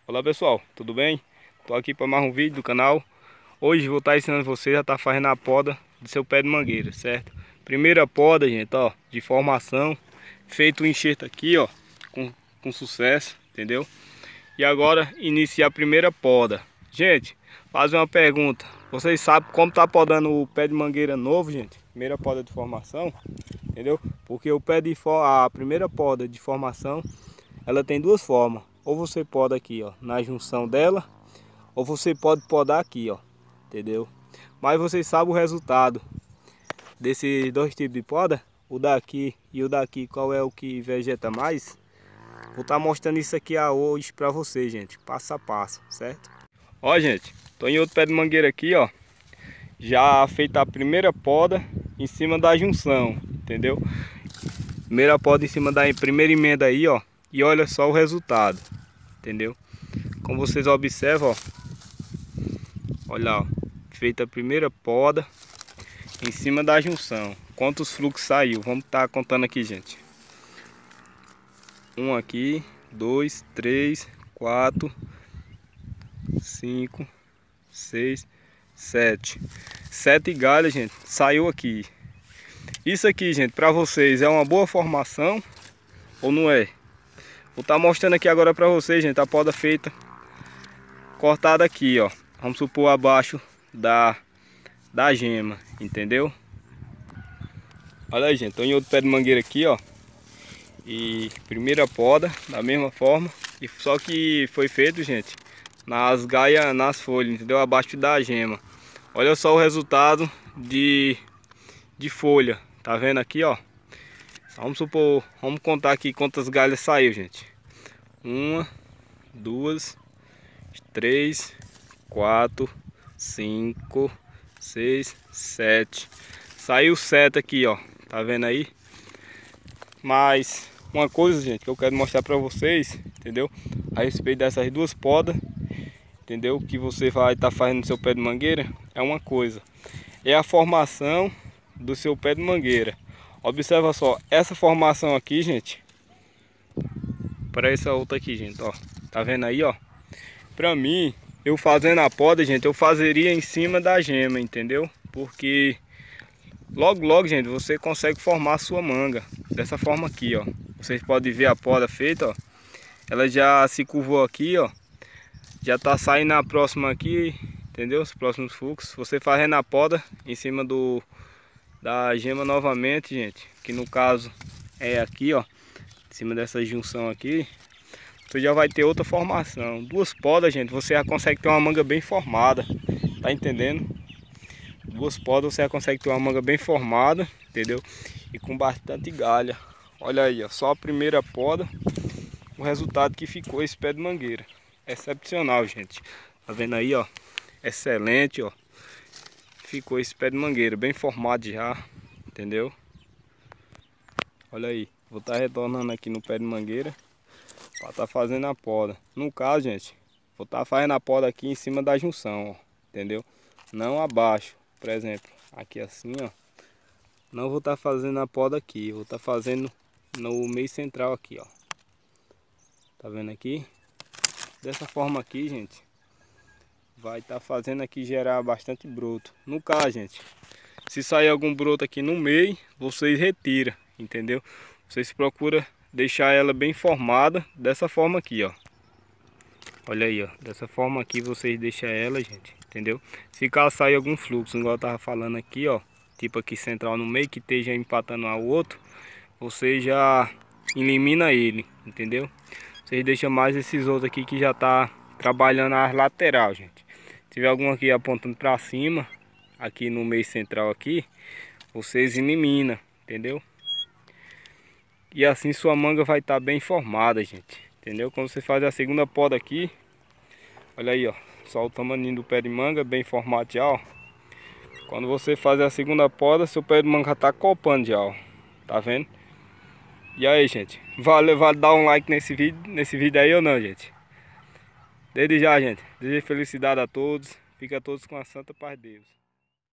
Olá pessoal, tudo bem? Tô aqui para mais um vídeo do canal. Hoje vou estar ensinando vocês a estar fazendo a poda do seu pé de mangueira, certo? Primeira poda, gente, ó, de formação. Feito o enxerto aqui, ó, com sucesso, entendeu? E agora iniciar a primeira poda. Gente, fazer uma pergunta. Vocês sabem como tá podando o pé de mangueira novo, gente? Primeira poda de formação, entendeu? Porque a primeira poda de formação, ela tem duas formas. Ou você poda aqui, ó, na junção dela, ou você pode podar aqui, ó, entendeu? Mas vocês sabem o resultado desses dois tipos de poda? O daqui e o daqui, qual é o que vegeta mais? Vou estar mostrando isso aqui hoje pra vocês, gente, passo a passo, certo? Ó, gente, tô em outro pé de mangueira aqui, ó. Já feita a primeira poda em cima da junção, entendeu? Primeira poda em cima da primeira emenda aí, ó. E olha só o resultado, entendeu? Como vocês observam, ó. Olha, ó. Feita a primeira poda em cima da junção. Quantos fluxos saiu? Vamos estar contando aqui, gente. Um aqui, dois, três, quatro, cinco, seis, sete. 7 galhas, gente, saiu aqui. Isso aqui, gente, para vocês é uma boa formação ou não é? Vou estar mostrando aqui agora para vocês, gente, a poda feita, cortada aqui, ó. Vamos supor abaixo da gema, entendeu? Olha aí, gente, tô em outro pé de mangueira aqui, ó. E primeira poda, da mesma forma. E só que foi feito, gente, nas galhas, nas folhas, entendeu? Abaixo da gema. Olha só o resultado de folha. Tá vendo aqui, ó? Vamos supor, vamos contar aqui quantas galhas saiu, gente. Uma, duas, três, quatro, cinco, seis, sete. Saiu 7 aqui, ó. Tá vendo aí? Mas uma coisa, gente, que eu quero mostrar pra vocês, entendeu? A respeito dessas duas podas, entendeu? Que você vai estar fazendo no seu pé de mangueira, é uma coisa. É a formação do seu pé de mangueira. Observa só, essa formação aqui, gente, para essa outra aqui, gente, ó. Tá vendo aí, ó? Pra mim, eu fazendo a poda, gente, eu fazeria em cima da gema, entendeu? Porque logo, gente, você consegue formar a sua manga dessa forma aqui, ó. Vocês podem ver a poda feita, ó. Ela já se curvou aqui, ó. Já tá saindo a próxima aqui, entendeu? Os próximos fluxos. Você fazendo a poda em cima da gema novamente, gente, que no caso é aqui, ó, em cima dessa junção aqui, você já vai ter outra formação. Duas podas, gente, você já consegue ter uma manga bem formada, tá entendendo? Duas podas você já consegue ter uma manga bem formada, entendeu? E com bastante galha. Olha aí, ó, só a primeira poda, o resultado que ficou esse pé de mangueira. Excepcional, gente. Tá vendo aí, ó? Excelente, ó. Ficou esse pé de mangueira bem formado já, entendeu? Olha aí, vou estar retornando aqui no pé de mangueira para estar fazendo a poda. No caso, gente, vou estar fazendo a poda aqui em cima da junção, ó, entendeu? Não abaixo, por exemplo, aqui assim, ó. Não vou estar fazendo a poda aqui, vou estar fazendo no meio central aqui, ó. Tá vendo aqui? Dessa forma aqui, gente, vai estar fazendo aqui gerar bastante broto. No caso, gente, se sair algum broto aqui no meio, vocês retiram, entendeu? Vocês procuram deixar ela bem formada dessa forma aqui, ó. Olha aí, ó. Dessa forma aqui vocês deixam ela, gente, entendeu? Se caso sair algum fluxo, igual eu tava falando aqui, ó, tipo aqui central no meio, que esteja empatando ao outro, você já elimina ele, entendeu? Vocês deixam mais esses outros aqui que já tá trabalhando as lateral, gente. Se tiver algum aqui apontando para cima, aqui no meio central aqui, vocês eliminam, entendeu? E assim sua manga vai estar bem formada, gente, entendeu? Quando você faz a segunda poda aqui, olha aí, ó, só o tamaninho do pé de manga bem formado já, ó. Quando você faz a segunda poda, seu pé de manga já tá copando já, ó. Tá vendo? E aí, gente, vale dar um like nesse vídeo aí ou não, gente? Desde já, gente, desejo felicidade a todos. Fica todos com a santa paz de Deus.